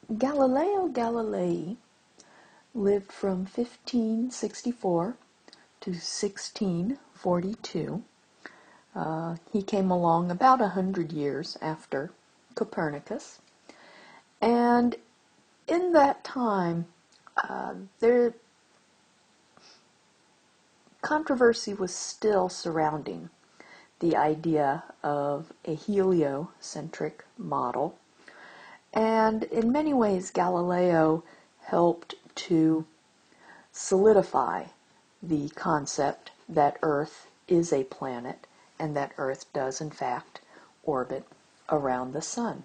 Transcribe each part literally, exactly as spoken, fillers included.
Galileo Galilei lived from fifteen sixty-four to sixteen forty-two. Uh, he came along about a hundred years after Copernicus. And in that time, uh, there controversy was still surrounding the idea of a heliocentric model. And in many ways, Galileo helped to solidify the concept that Earth is a planet and that Earth does, in fact, orbit around the Sun.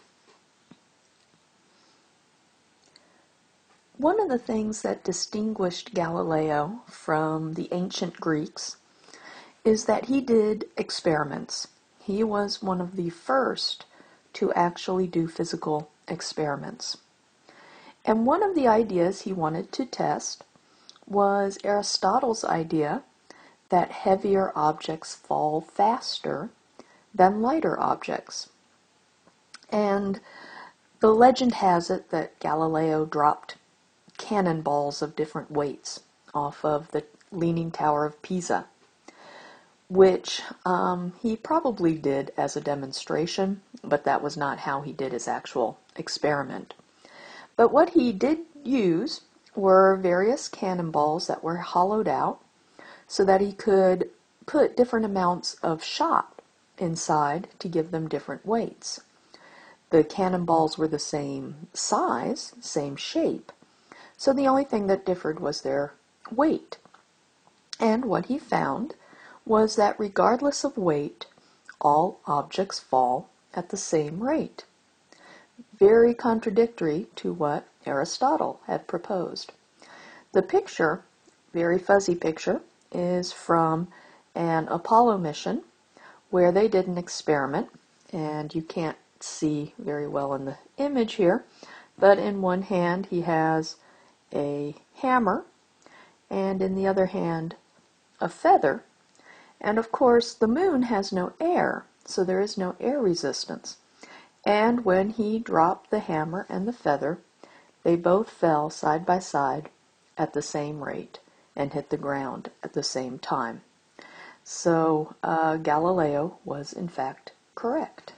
One of the things that distinguished Galileo from the ancient Greeks is that he did experiments. He was one of the first to actually do physical experiments. And one of the ideas he wanted to test was Aristotle's idea that heavier objects fall faster than lighter objects. And the legend has it that Galileo dropped cannonballs of different weights off of the Leaning Tower of Pisa, which um, he probably did as a demonstration, but that was not how he did his actual experiment. But what he did use were various cannonballs that were hollowed out so that he could put different amounts of shot inside to give them different weights. The cannonballs were the same size, same shape, so the only thing that differed was their weight. And what he found was that regardless of weight, all objects fall at the same rate. Very contradictory to what Aristotle had proposed. The picture, very fuzzy picture, is from an Apollo mission where they did an experiment, and you can't see very well in the image here, but in one hand he has a hammer, and in the other hand a feather. And of course the moon has no air, so there is no air resistance. And when he dropped the hammer and the feather, they both fell side by side at the same rate and hit the ground at the same time. So uh, Galileo was in fact correct.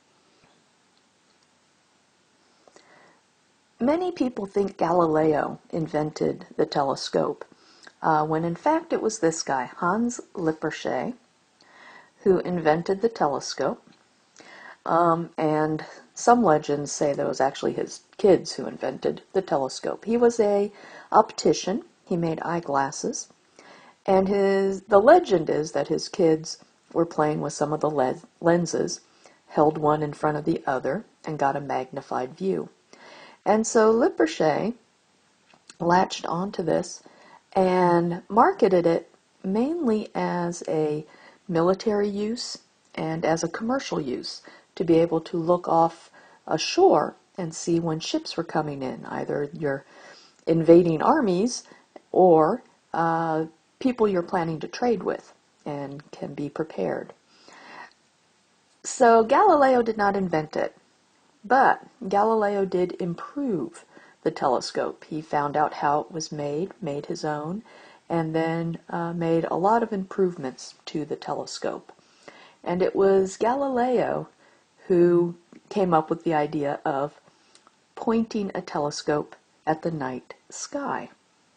Many people think Galileo invented the telescope, uh, when in fact it was this guy, Hans Lippershey, who invented the telescope. Um, and some legends say that it was actually his kids who invented the telescope. He was a optician. He made eyeglasses. And his the legend is that his kids were playing with some of the le lenses, held one in front of the other, and got a magnified view. And so Lippershey latched onto this and marketed it mainly as a military use and as a commercial use, to be able to look off ashore and see when ships were coming in, either your invading armies or uh, people you're planning to trade with, and can be prepared. So Galileo did not invent it, but Galileo did improve the telescope. He found out how it was made, made his own, and then uh, made a lot of improvements to the telescope. And it was Galileo who came up with the idea of pointing a telescope at the night sky.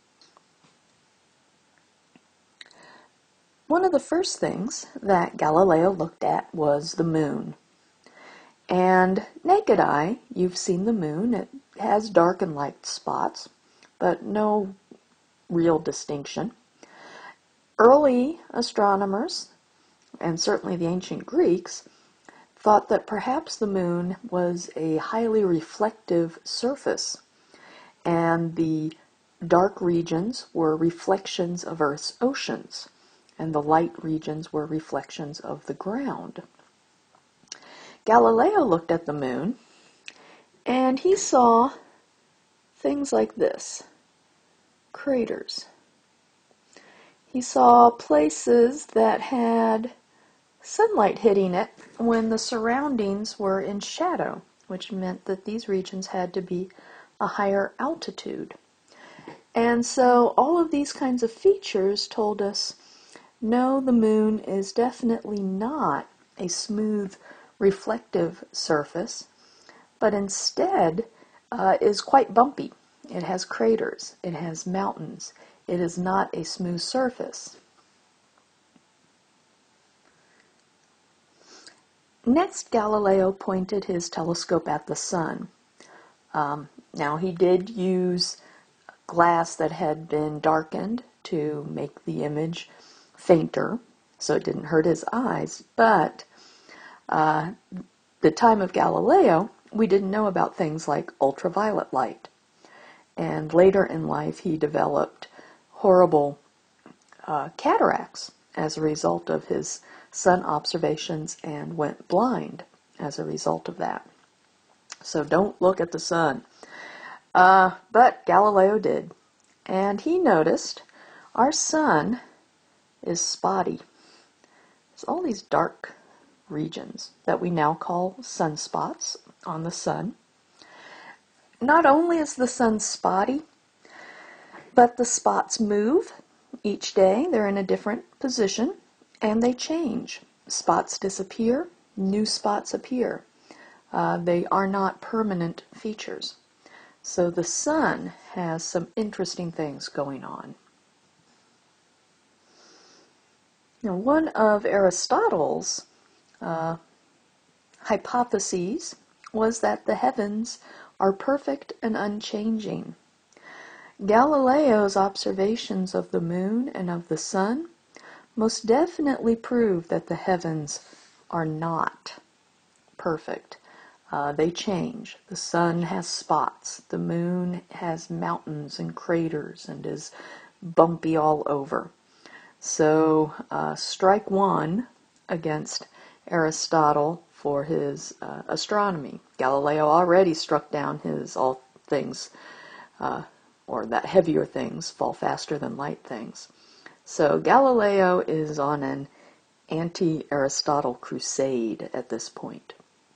One of the first things that Galileo looked at was the moon. And naked eye, you've seen the moon. It has dark and light spots, but no real distinction. Early astronomers, and certainly the ancient Greeks, thought that perhaps the moon was a highly reflective surface, and the dark regions were reflections of Earth's oceans, and the light regions were reflections of the ground. Galileo looked at the moon, and he saw things like this: craters. He saw places that had sunlight hitting it when the surroundings were in shadow which meant that these regions had to be a higher altitude. And so all of these kinds of features told us, no, the moon is definitely not a smooth, reflective surface, but instead uh, is quite bumpy. It has craters, it has mountains, it is not a smooth surface. Next, Galileo pointed his telescope at the sun. Um, now, he did use glass that had been darkened to make the image fainter, so it didn't hurt his eyes, but uh, the time of Galileo, we didn't know about things like ultraviolet light. And later in life, he developed horrible uh, cataracts as a result of his sun observations and went blind as a result of that. So don't look at the sun. Uh, but Galileo did. And he noticed our sun is spotty. There's all these dark regions that we now call sunspots on the sun. Not only is the sun spotty, but the spots move each day. They're in a different position, and they change. Spots disappear, new spots appear. Uh, they are not permanent features. So the sun has some interesting things going on. Now, one of Aristotle's uh, hypotheses was that the heavens are perfect and unchanging. Galileo's observations of the moon and of the sun most definitely prove that the heavens are not perfect. Uh, they change. The sun has spots. The moon has mountains and craters and is bumpy all over. So uh, strike one against Aristotle for his uh, astronomy. Galileo already struck down his all things, uh, or that heavier things fall faster than light things. So Galileo is on an anti-Aristotle crusade at this point.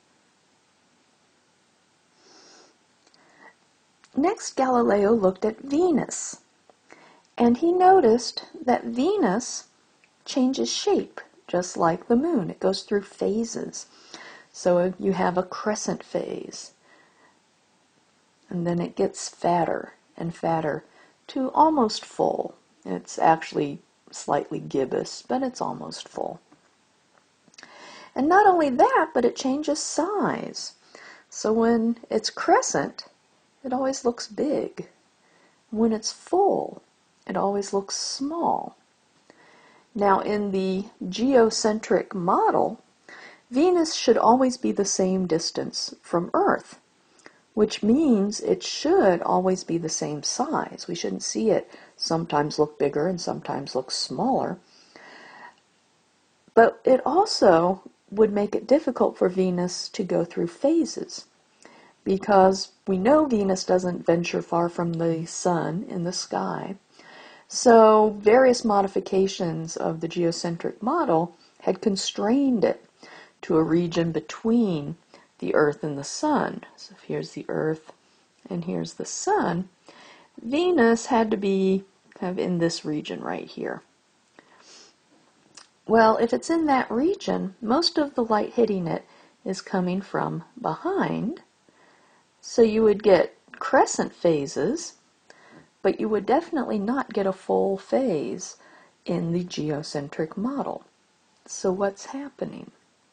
Next, Galileo looked at Venus, and he noticed that Venus changes shape, just like the moon. It goes through phases. So you have a crescent phase, and then it gets fatter and fatter to almost full. It's actually slightly gibbous, but it's almost full. And not only that, but it changes size. So when it's crescent, it always looks big. When it's full, it always looks small. Now, in the geocentric model, Venus should always be the same distance from Earth, which means it should always be the same size. We shouldn't see it sometimes look bigger and sometimes look smaller. But it also would make it difficult for Venus to go through phases, because we know Venus doesn't venture far from the sun in the sky. So various modifications of the geocentric model had constrained it to a region between the Earth and the sun. So if here's the Earth and here's the sun, Venus had to be kind of in this region right here. Well, if it's in that region, most of the light hitting it is coming from behind. So you would get crescent phases, but you would definitely not get a full phase in the geocentric model. So what's happening?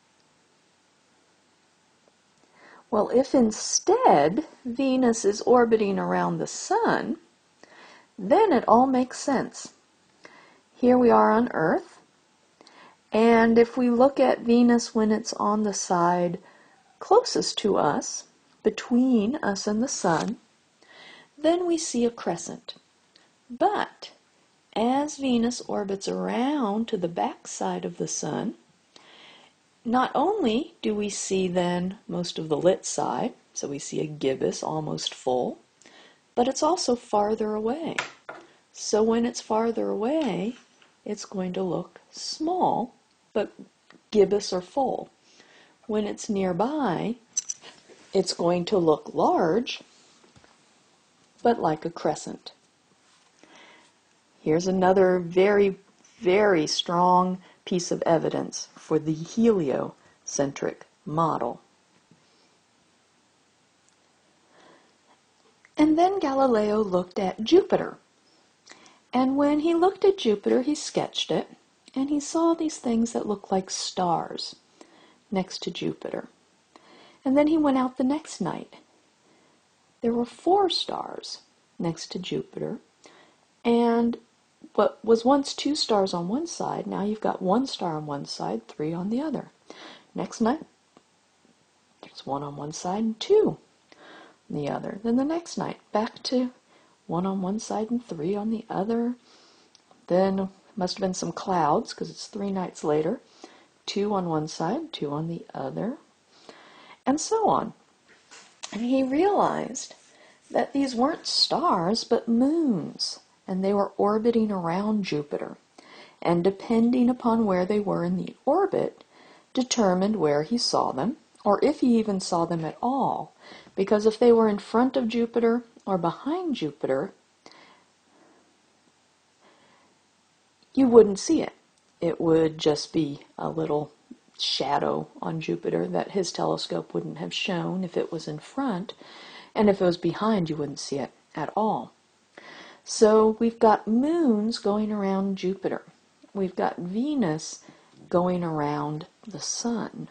Well, if instead Venus is orbiting around the sun, then it all makes sense. Here we are on Earth, and if we look at Venus when it's on the side closest to us, between us and the sun, then we see a crescent. But as Venus orbits around to the back side of the sun, not only do we see then most of the lit side, so we see a gibbous almost full, but it's also farther away. So when it's farther away, it's going to look small, but gibbous or full. When it's nearby, It's going to look large, but like a crescent. Here's another very, very strong piece of evidence for the heliocentric model. And then Galileo looked at Jupiter. And when he looked at Jupiter, he sketched it, and he saw these things that looked like stars next to Jupiter. And then he went out the next night. There were four stars next to Jupiter, and what was once two stars on one side, now you've got one star on one side, three on the other. Next night, there's one on one side and two on the other. Then the next night, back to one on one side and three on the other. Then must have been some clouds because it's three nights later. Two on one side, two on the other, and so on. And he realized that these weren't stars but moons, and they were orbiting around Jupiter. And depending upon where they were in the orbit, determined where he saw them, or if he even saw them at all. Because if they were in front of Jupiter or behind Jupiter, you wouldn't see it. It would just be a little shadow on Jupiter that his telescope wouldn't have shown if it was in front, and if it was behind, you wouldn't see it at all. So we've got moons going around Jupiter. We've got Venus going around the sun.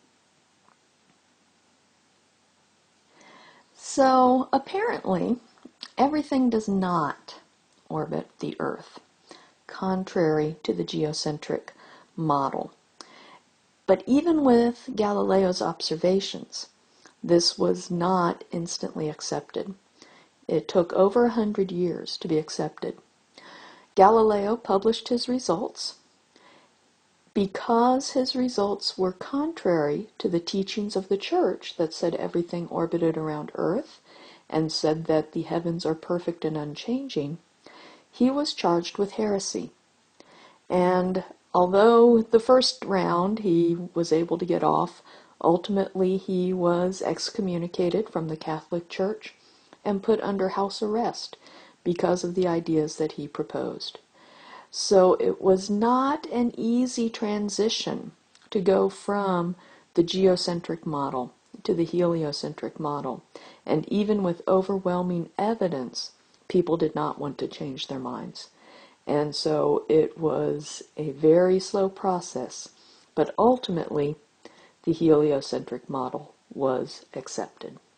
So apparently, everything does not orbit the Earth, contrary to the geocentric model. But even with Galileo's observations, this was not instantly accepted. It took over a hundred years to be accepted. Galileo published his results. Because his results were contrary to the teachings of the church that said everything orbited around Earth and said that the heavens are perfect and unchanging, he was charged with heresy. And although the first round he was able to get off, ultimately he was excommunicated from the Catholic Church and put under house arrest because of the ideas that he proposed. So it was not an easy transition to go from the geocentric model to the heliocentric model. And even with overwhelming evidence, people did not want to change their minds. And so it was a very slow process, but ultimately the heliocentric model was accepted.